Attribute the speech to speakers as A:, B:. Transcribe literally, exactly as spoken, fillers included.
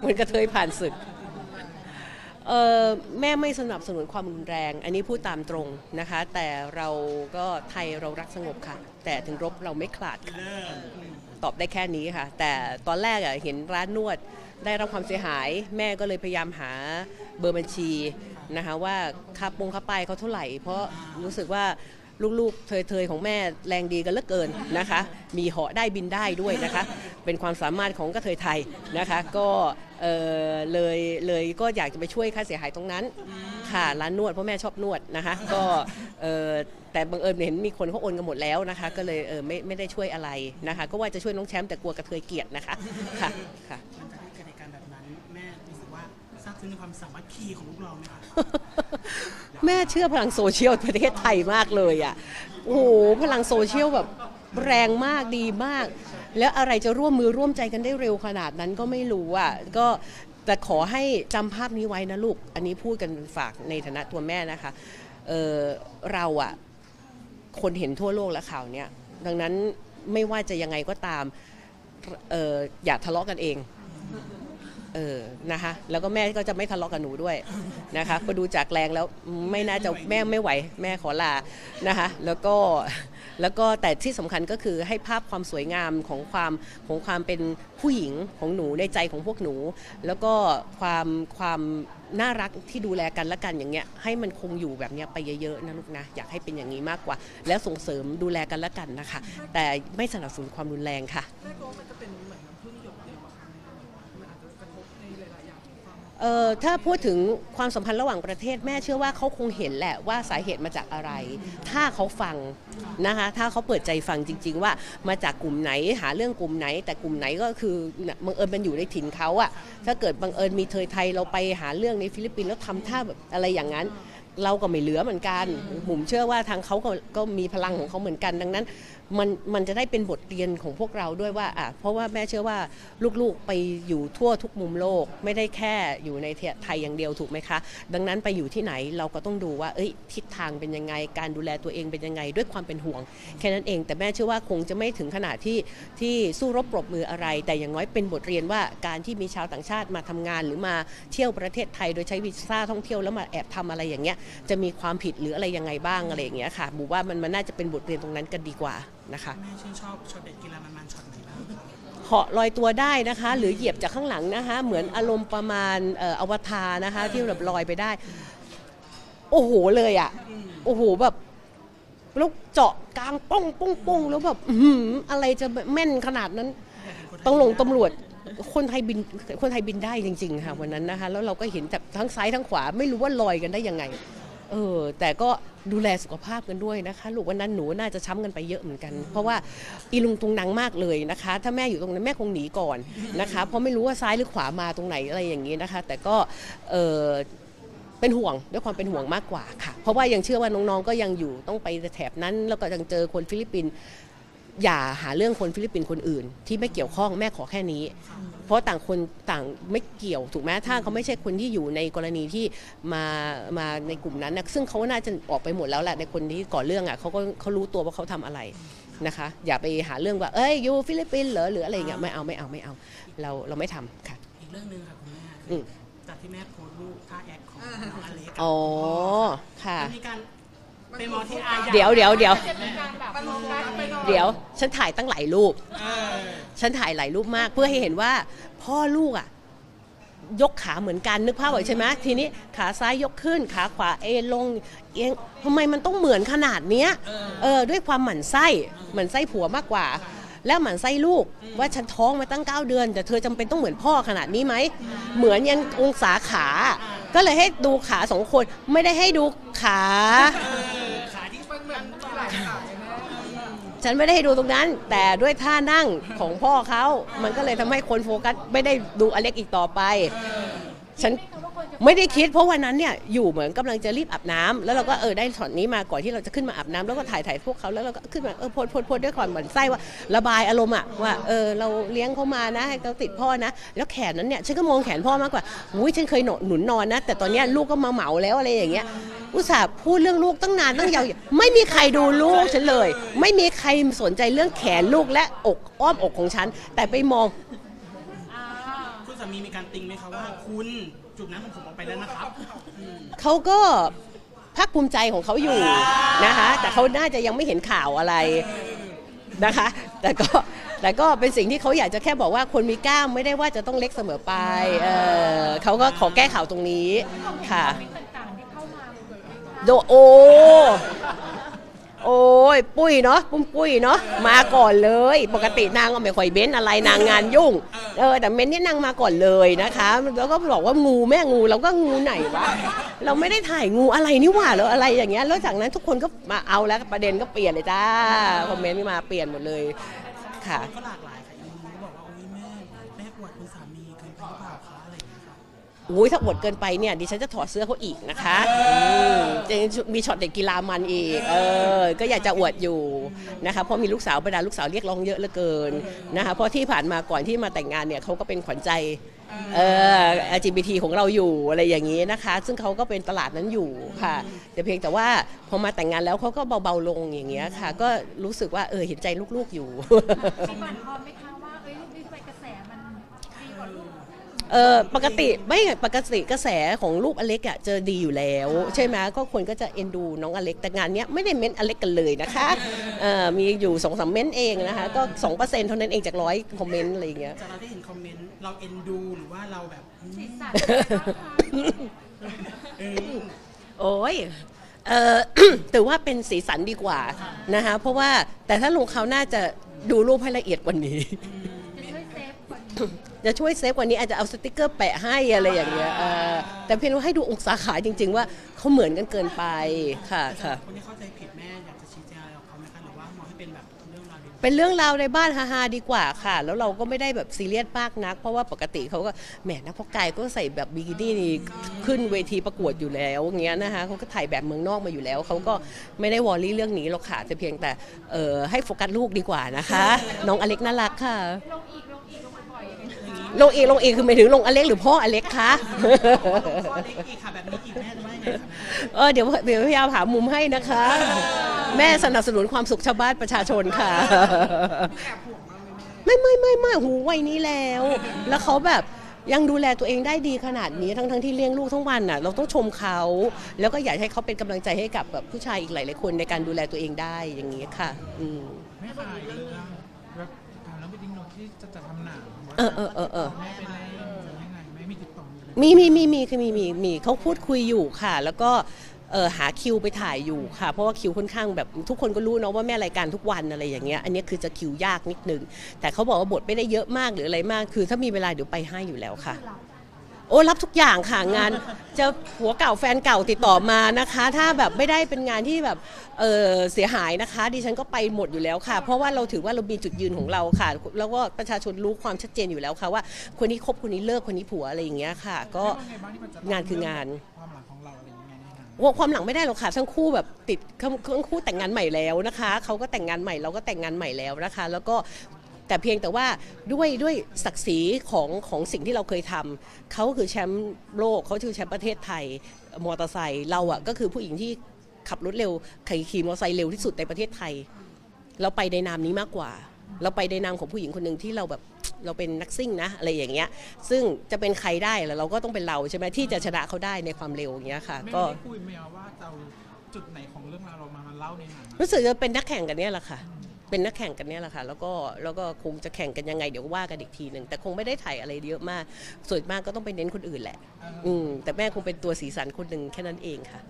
A: เหมือนกระเทยผ่านศึกเออแม่ไม่สนับสนุนความรุนแรงอันนี้พูดตามตรงนะคะแต่เราก็ไทยเรารักสงบค่ะแต่ถึงรบเราไม่ขลาดค่ะตอบได้แค่นี้ค่ะแต่ตอนแรกอ่ะเห็นร้านนวดได้รับความเสียหายแม่ก็เลยพยายามหาเบอร์บัญชีนะคะว่าค่าปงค่าป้ายเขาเท่าไหร่เพราะรู้สึกว่าลูกๆเทยๆของแม่แรงดีกันเหลือเกินนะคะมีเหาะได้บินได้ด้วยนะคะเป็นความสามารถของกระเทยไทยนะคะก็เออเลยเลยก็อยากจะไปช่วยค่าเสียหายตรงนั้นค่ะร้านนวดเพราะแม่ชอบนวดนะคะก็เออแต่บังเอิญเห็นมีคนเขาโอนกันหมดแล้วนะคะก็เลยเออไม่ไม่ได้ช่วยอะไรนะคะก็ว่าจะช่วยน้องแชมป์แต่กลัวกระเทยเกลียดนะคะค่ะค่ะ
B: มันจะเกิดเหตุการณ์แบบนั้นแม่รู้สึกว่าซาบซึ้งในความสามัคคีของลูกเราไหมคะ
A: แม่เชื่อพลังโซเชียลประเทศไทยมากเลยอ่ะโอ้โหพลังโซเชียลแบบแรงมากดีมากแล้วอะไรจะร่วมมือร่วมใจกันได้เร็วขนาดนั้นก็ไม่รู้อ่ะก็แต่ขอให้จำภาพนี้ไว้นะลูกอันนี้พูดกันฝากในฐานะตัวแม่นะคะเออเราอ่ะคนเห็นทั่วโลกแล้วข่าวเนี้ยดังนั้นไม่ว่าจะยังไงก็ตามเอออย่าทะเลาะกันเองเออนะคะแล้วก็แม่ก็จะไม่ทะเลาะกับหนูด้วยนะคะพอดูจากแรงแล้วไม่น่าจะแม่ไม่ไหวแม่ขอลานะคะแล้วก็แล้วก็แต่ที่สำคัญก็คือให้ภาพความสวยงามของความของความเป็นผู้หญิงของหนูในใจของพวกหนูแล้วก็ความความน่ารักที่ดูแลกันและกันอย่างเงี้ยให้มันคงอยู่แบบเนี้ยไปเยอะๆนะลูกนะอยากให้เป็นอย่างนี้มากกว่าแล้วส่งเสริมดูแลกันและกันนะคะแต่ไม่สนับสนุนความรุนแรงค่ะเอ่อถ้าพูดถึงความสัมพันธ์ระหว่างประเทศแม่เชื่อว่าเขาคงเห็นแหละว่าสาเหตุมาจากอะไร ถ้าเขาฟังนะคะถ้าเขาเปิดใจฟังจริงๆว่ามาจากกลุ่มไหนหาเรื่องกลุ่มไหนแต่กลุ่มไหนก็คือบังเอิญมันอยู่ในถิ่นเขาอะถ้าเกิดบังเอิญมีเทยไทยเราไปหาเรื่องในฟิลิปปินส์แล้วทำท่าแบบอะไรอย่างนั้นเราก็ไม่เหลือเหมือนกันผมเชื่อว่าทางเขาก็ก็มีพลังของเขาเหมือนกันดังนั้นมันมันจะได้เป็นบทเรียนของพวกเราด้วยว่าอ่ะเพราะว่าแม่เชื่อว่าลูกๆไปอยู่ทั่วทุกมุมโลกไม่ได้แค่อยู่ในไทยอย่างเดียวถูกไหมคะดังนั้นไปอยู่ที่ไหนเราก็ต้องดูว่าเอ้ยทิศทางเป็นยังไงการดูแลตัวเองเป็นยังไงด้วยความเป็นห่วงแค่นั้นเองแต่แม่เชื่อว่าคงจะไม่ถึงขนาดที่ที่สู้รบปรบมืออะไรแต่อย่างน้อยเป็นบทเรียนว่าการที่มีชาวต่างชาติมาทำงานหรือมาเที่ยวประเทศไทยโดยใช้วีซ่าท่องเที่ยวแล้วมาแอบทำอะไรอย่างเงี้ยจะมีความผิดหรืออะไรยังไงบ้างอะไรอย่างเงี้ยค่ะบูว่ามันมันน่าจะเป็นบทเรียนตรงนั้นกันดีกว่านะคะ
B: แม่ชื่นชอบช็อตเด็ดกีฬามันๆช็อตไหนบ้าง
A: เหาะลอยตัวได้นะคะหรือเหยียบจากข้างหลังนะคะเหมือนอารมณ์ประมาณเอ่ออวตารนะคะที่แบบลอยไปได้โอ้โหเลยอ่ะโอ้โหแบบแล้วเจาะกลางป้องป้องป้องแล้วแบบอะไรจะแม่นขนาดนั้นต้องลงตำรวจคนไทยบินคนไทยบินได้จริงๆค่ะวันนั้นนะคะแล้วเราก็เห็นแบบทั้งซ้ายทั้งขวาไม่รู้ว่าลอยกันได้ยังไงเออแต่ก็ดูแลสุขภาพกันด้วยนะคะลูกวันนั้นหนูน่าจะช้ำกันไปเยอะเหมือนกันเพราะว่าอีลุงตุงนังมากเลยนะคะถ้าแม่อยู่ตรงนั้นแม่คงหนีก่อนนะคะเพราะไม่รู้ว่าซ้ายหรือขวามาตรงไหนอะไรอย่างนี้นะคะแต่ก็เออเป็นห่วงด้วยความเป็นห่วงมากกว่าค่ะเพราะว่ายังเชื่อว่าน้องๆก็ยังอยู่ต้องไปแถบนั้นแล้วก็ยังเจอคนฟิลิปปินส์อย่าหาเรื่องคนฟิลิปปินส์คนอื่นที่ไม่เกี่ยวข้องแม่ขอแค่นี้เพราะต่างคนต่างไม่เกี่ยวถูกไหมถ้าเขาไม่ใช่คนที่อยู่ในกรณีที่มามาในกลุ่มนั้นนะซึ่งเขาน่าจะออกไปหมดแล้วแหละในคนที่ก่อเรื่องอ่ะเขาก็เขารู้ตัวว่าเขาทำอะไรนะคะอย่าไปหาเรื่องว่าเอ้ยอยู่ฟิลิปปินส์เหรอหรืออะไรอย่างเงี้ยไม่เอาไม่เอาไม่เอาเราเราไม่ทำค่ะ
B: อีกเรื่องนึงค่ะคุณแม่จากที่แม่โพสต์รูปท่าแอคของน้องอเล็ก
A: อ๋อค่ะ
B: มีการเป็นมอที่อาญา
A: เดี๋ยวเดี๋ยวเดี๋ยวเดี๋ยวฉันถ่ายตั้งหลายรูปฉันถ่ายหลายรูปมากเพื่อให้เห็นว่าพ่อลูกอ่ะยกขาเหมือนกันนึกภาพไว้ใช่ไหมทีนี้ขาซ้ายยกขึ้นขาขวาเอลงเอียงทำไมมันต้องเหมือนขนาดเนี้ยเออด้วยความหมั่นไส้หมั่นไส้ผัวมากกว่าแล้วหมั่นไส้ลูกว่าฉันท้องมาตั้งเก้าเดือนแต่เธอจำเป็นต้องเหมือนพ่อขนาดนี้ไหมเหมือนยันองศาขาก็เลยให้ดูขาสองคนไม่ได้ให้ดูขา
B: ขาที่เหมือนหลายขา
A: ฉันไม่ได้ให้ดูตรงนั้นแต่ด้วยท่านั่งของพ่อเขามันก็เลยทำให้คนโฟกัสไม่ได้ดูอเล็กอีกต่อไปฉันไม่ได้คิดเพราะวันนั้นเนี่ยอยู่เหมือนกำลังจะรีบอาบน้ำแล้วเราก็เออได้ช็อตนี้มาก่อนที่เราจะขึ้นมาอาบน้ำแล้วก็ถ่ายถ่ายพวกเขาแล้วเราก็ขึ้นมาเออโพดโพดโพดด้วยความหมั่นไส้ว่าระบายอารมณ์อะว่าเออเราเลี้ยงเขามานะให้เขาติดพ่อนะแล้วแขนนั้นเนี่ยฉันก็มองแขนพ่อมากกว่าอุ้ยฉันเคยหนุนนอนนะแต่ตอนนี้ลูกก็มาเหมาแล้วอะไรอย่างเงี้ยอุตส่าห์พูดเรื่องลูกตั้งนานตั้งยาวไม่มีใครดูลูกฉันเลยไม่มีใครสนใจเรื่องแขนลูกและอกอ้อมอกของฉันแต่ไปมอง
B: คุณสามีมีการติงไหมคะว่าคุณจุดนั้นของผมออกไปแล้วนะครับอืม
A: เขาก็ภาคภูมิใจของเขาอยู่นะคะแต่เขาน่าจะยังไม่เห็นข่าวอะไรนะคะแต่ก็แต่ก็เป็นสิ่งที่เขาอยากจะแค่บอกว่าคนมีกล้ามไม่ได้ว่าจะต้องเล็กเสมอไปเออเขาก็ขอแก้ข่าวตรงนี้ค่ะโดโอโอ้ยปุ้ยเนาะปุ้มปุ้ยเนาะมาก่อนเลยปกตินางก็ไม่ค่อยเบ้นอะไรนางงานยุ่งเออแต่เม้นนี่นางมาก่อนเลยนะคะแล้วก็บอกว่างูแม่งูเราก็งูไหนวะเราไม่ได้ถ่ายงูอะไรนี่หว่าแล้วอะไรอย่างเงี้ยแล้วจากนั้นทุกคนก็มาเอาแล้วประเด็นก็เปลี่ยนเลยจ้าคอมเมนต์มาเปลี่ยนหมดเลยค่ะ
B: ก็หลากหลายค่ะยังมีก็บอกว่าโอ้ยแม่แม่อวดคุณสามีเกินไปหรือเปล่าคะอะไรอย่างเงี้ยค่ะ
A: อุ้ยถ้าอวดเกินไปเนี่ยดิฉันจะถอดเสื้อเขาอีกนะคะจะมีช็อตเด็กกีฬามันอีกเออก็อยากจะอวดอยู่นะคะเพราะมีลูกสาวประดาลูกสาวเรียกร้องเยอะเหลือเกินนะคะเพราะที่ผ่านมาก่อนที่มาแต่งงานเนี่ยเขาก็เป็นขวัญใจเอ่อ แอล จี บี ที ของเราอยู่อะไรอย่างนี้นะคะซึ่งเขาก็เป็นตลาดนั้นอยู่ค่ะแต่เพียงแต่ว่าพอมาแต่งงานแล้วเขาก็เบาๆลงอย่างเงี้ยค่ะก็รู้สึกว่าเออเห็นใจลูกๆอยู่
C: มีบันพอไหมคะว่าเอ้ยรูปนี้ทำไมกระแสมันดีกว่ารูป
A: เออปกติไม่ปกติกระแสของลูกอเล็กอ่ะเจอดีอยู่แล้วใช่ไหมก็คนก็จะเอ็นดูน้องอเล็กแต่งานเนี้ยไม่ได้เม้นอเล็กกันเลยนะคะเออมีอยู่สองสามเม้นเองนะคะก็สองเปอร์เซ็นต์เท่านั้นเองจากร้อยคอมเมนต์อะไรอย่างเงี้ย
B: จากเราได้เห็นคอมเมนต์เราเอ็นดูหรือว่าเราแบบอืม
C: สีสัน
B: เออ
A: โอ้ยเออ ถือว่าเป็นสีสันดีกว่านะคะเพราะว่าแต่ถ้าลงเขาวน่าจะดูรูปให้ละเอียดกว่านี้
C: จะช่วยเซฟกว่านี้
A: จะช่วยเซฟกว่านี้อาจจะเอาสติกเกอร์แปะให้อะไรอย่างเงี้ยเออแต่เพียงว่าให้ดูองศาขาจริง ๆ ว่าเขาเหมือนกันเกินไปค่ะค่ะ
B: คนที่เข้าใจผิดแม่อยากจะชี้แจงอะไรกับเขาไหมคะหรือว่ามองให้เป็นแบบเรื่องราวเดียว
A: เป็นเรื่องราวในบ้านฮาๆดีกว่าค่ะ แล้วเราก็ไม่ได้แบบซีเรียสมากนัก เพราะว่าปกติเขาก็แหมนักพกายก็ใส่แบบบิกินี่นี่ขึ้นเวทีประกวดอยู่แล้วอย่างเงี้ยนะคะเขาก็ถ่ายแบบเมืองนอกมาอยู่แล้วเขาก็ไม่ได้วอรี่เรื่องนี้หรอกค่ะแต่เพียงแต่เออให้โฟกัสลูกดีกว่านะคะ น้องอเล็กน่ารักค่ะ
C: ลงอีกลงอีกลงบ่อยๆอย่างเงี้ย
A: ลงเองลงเองคือหมายถึงลงอเล็กหรือพ่ออเล็กคะ
B: ข้อเล็กอีกค่ะแบบนี้อีกแม่จะว่ายังไงคะ
A: เออเดี๋ยวเดี๋ยวพยายามหามุมให้นะคะ แม่สนับสนุนความสุขชาวบ้านประชาชนค่ะ ไม่ไม่ไม่ไม่หูวัยนี้แล้ว แล้วเขาแบบยังดูแลตัวเองได้ดีขนาดนี้ทั้งทั้งที่เลี้ยงลูกทั้งวันน่ะเราต้องชมเขาแล้วก็อยากให้เขาเป็นกำลังใจให้กับแบบผู้ชายอีกหลายๆคนในการดูแลตัวเองได้อย่างนี้ค่ะอืม
D: ไม่ขายเรื่องแบบการแล้วไปดิ้งโนที่จะจะทำหนัง
A: เออเออเออเออ
D: ไม่เป็นไรยังไงไม่มีติดต่อเลย
A: มีมีมีมีคือมีมีมีเขาพูดคุยอยู่ค่ะ แล้วก็เออหาคิวไปถ่ายอยู่ค่ะ เพราะว่าคิวค่อนข้างแบบทุกคนก็รู้เนาะว่าแม่รายการทุกวันอะไรอย่างเงี้ยอันนี้คือจะคิวยากนิดนึงแต่เขาบอกว่าบทไม่ได้เยอะมากหรืออะไรมาก คือถ้ามีเวลาเดี๋ยวไปให้อยู่แล้วค่ะ โอ้รับทุกอย่างค่ะงานจะผัวเก่าแฟนเก่าติดต่อมานะคะ ถ้าแบบไม่ได้เป็นงานที่แบบเออเสียหายนะคะดิฉันก็ไปหมดอยู่แล้วค่ะ เพราะว่าเราถือว่าเรามีจุดยืนของเราค่ะ แล้วก็ประชาชนรู้ความชัดเจนอยู่แล้วค่ะว่าคนนี้คบคนนี้เลิกคนนี้ผัวอะไรอย่างเงี้ยค่ะ ก็
D: ว่าไงบ้างที่มันจะ
A: งานคืองาน
D: ความหลังของเราอะไรอย่างเงี้ยในงาน
A: ว่าความหลังไม่ได้หรอกค่ะทั้งคู่แบบติดทั้งคู่แต่งงานใหม่แล้วนะคะเขาก็แต่งงานใหม่เราก็แต่งงานใหม่แล้วนะคะ แล้วก็แต่เพียงแต่ว่าด้วยด้วยศักดิ์ศรีของของสิ่งที่เราเคยทำเขาคือแชมป์โลกเขาคือแชมป์ประเทศไทยมอเตอร์ไซค์เราอ่ะก็คือผู้หญิงที่ขับรถเร็วขี่มอเตอร์ไซค์เร็วที่สุดในประเทศไทย เราไปในนามนี้มากกว่า เราไปในนามของผู้หญิงคนหนึ่งที่เราแบบเราเป็นนักซิ่งนะอะไรอย่างเงี้ยซึ่งจะเป็นใครได้แล้วเราก็ต้องเป็นเราใช่ไหมที่จะชนะเขาได้ในความเร็วอย่างเงี้ยค่ะ
D: ไม่
A: ก็
D: ได้คุยไหมว่าจะเอาจุดไหนของเรื่องราวเรามาเล่าในหนัง
A: รู้สึกจะเป็นนักแข่งกันเนี่ยแหละค่ะ เป็นนักแข่งกันเนี่ยแหละค่ะ แล้วก็แล้วก็คงจะแข่งกันยังไงเดี๋ยวว่ากันอีกทีหนึ่งแต่คงไม่ได้ถ่ายอะไรเยอะมาก ส่วนมากก็ต้องไปเน้นคนอื่นแหละ อืมแต่แม่คงเป็นตัวสีสันคนหนึ่งแค่นั้นเองค่ะ